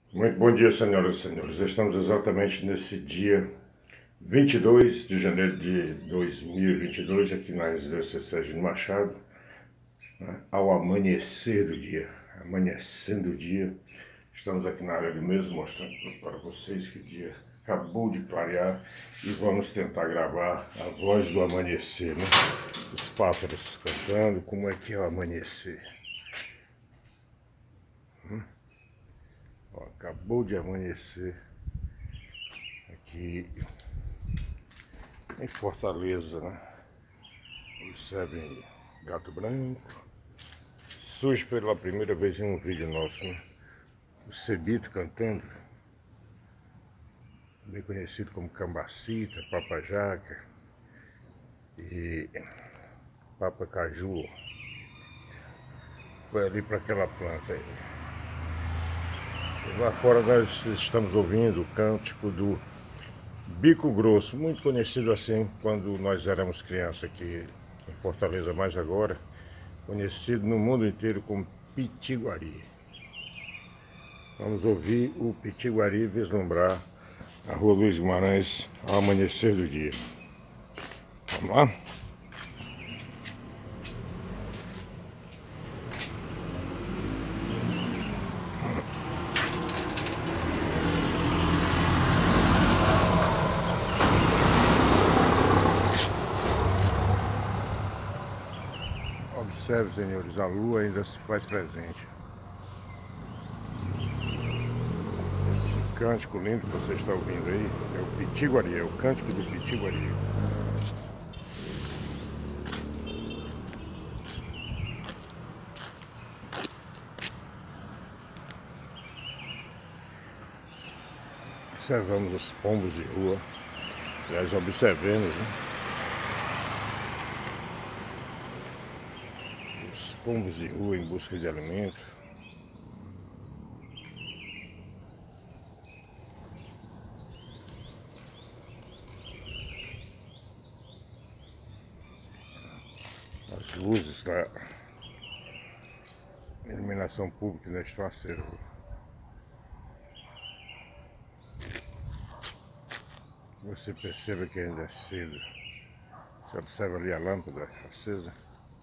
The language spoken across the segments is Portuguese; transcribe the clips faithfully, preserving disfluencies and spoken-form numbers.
Muito bom dia, senhoras e senhores. Estamos exatamente nesse dia vinte e dois de janeiro de dois mil e vinte e dois, aqui na residência Serginho Machado, né, ao amanhecer do dia. Amanhecendo o dia, estamos aqui na área de mesa mostrando para vocês que o dia acabou de clarear e vamos tentar gravar a voz do amanhecer, né? Os pássaros cantando, como é que é o amanhecer. Hum? Ó, acabou de amanhecer aqui em Fortaleza, né? Observem gato branco. Surge pela primeira vez em um vídeo nosso, né? O cebito cantando, bem conhecido como cambacita, papajaca e papacaju. Foi ali para aquela planta aí. E lá fora nós estamos ouvindo o cântico do bico grosso, muito conhecido assim quando nós éramos crianças aqui em Fortaleza, mais agora conhecido no mundo inteiro como pitiguari. Vamos ouvir o pitiguari vislumbrar a rua Luiz Guimarães ao amanhecer do dia. Vamos lá? Observe, senhores, a lua ainda se faz presente. Esse cântico lindo que você está ouvindo aí é o pitiguari, é o cântico do pitiguari. Observamos os pombos de rua. Aliás, observemos, né? Os pombos de rua em busca de alimento. As luzes da iluminação pública ainda estão acesas. Você perceba que ainda é cedo. Você observa ali a lâmpada acesa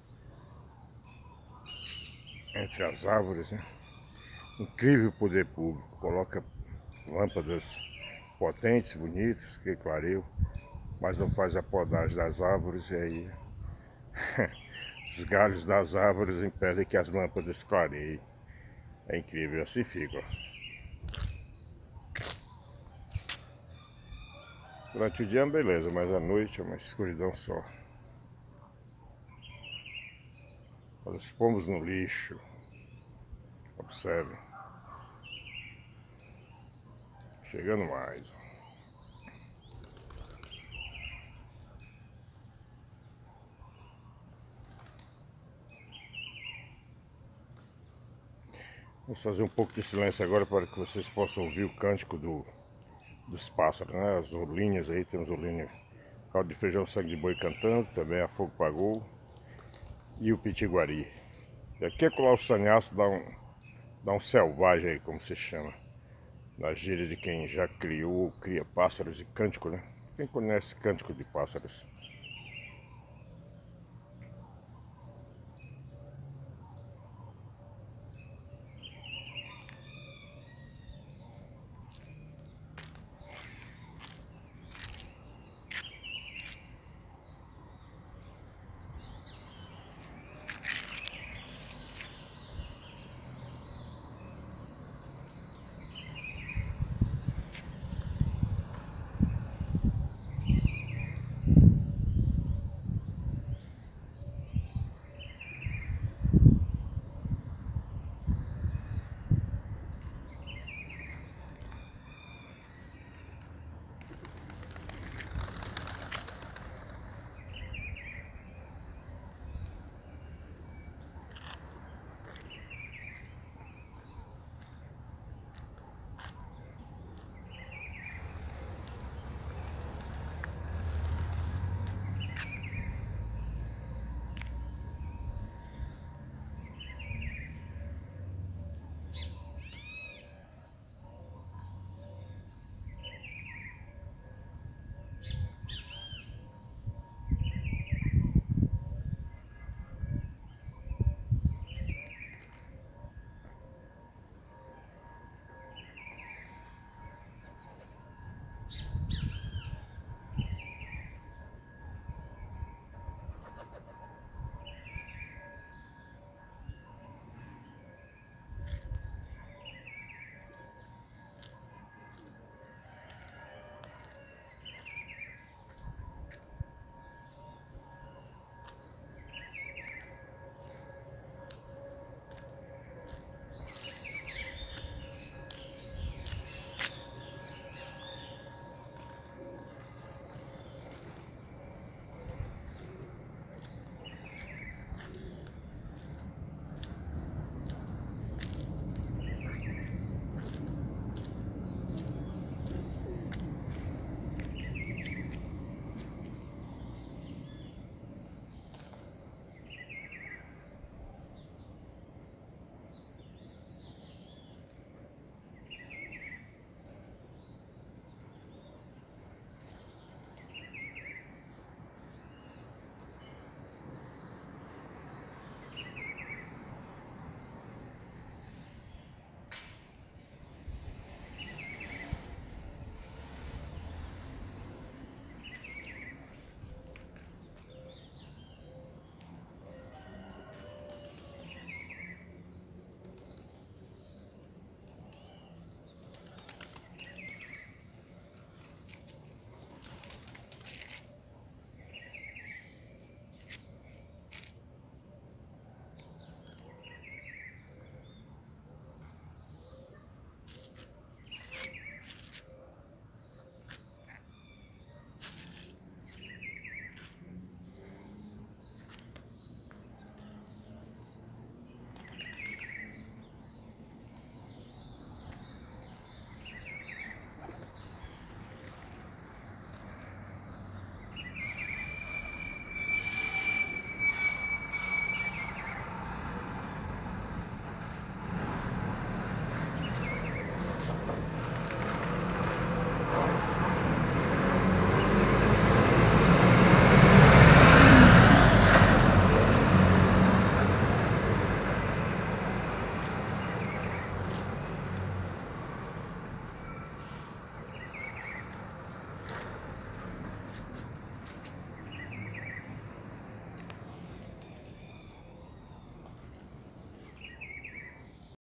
entre as árvores, né? Incrível poder público. Coloca lâmpadas potentes, bonitas, que clareio, mas não faz a podagem das árvores e aí os galhos das árvores impedem que as lâmpadas clareiem. É incrível, assim fica, ó. Durante o dia é beleza, mas à noite é uma escuridão só. Olha os pombos no lixo. Observe. Chegando mais. Vamos fazer um pouco de silêncio agora para que vocês possam ouvir o cântico do, dos pássaros, né? As rolinhas aí, temos rolinha, caldo de feijão, sangue de boi cantando, também a fogo pagou e o pitiguari. E aqui é colar o sanhaço, dá um, dá um selvagem aí, como se chama, na gíria de quem já criou, cria pássaros e cântico, né? Quem conhece cântico de pássaros?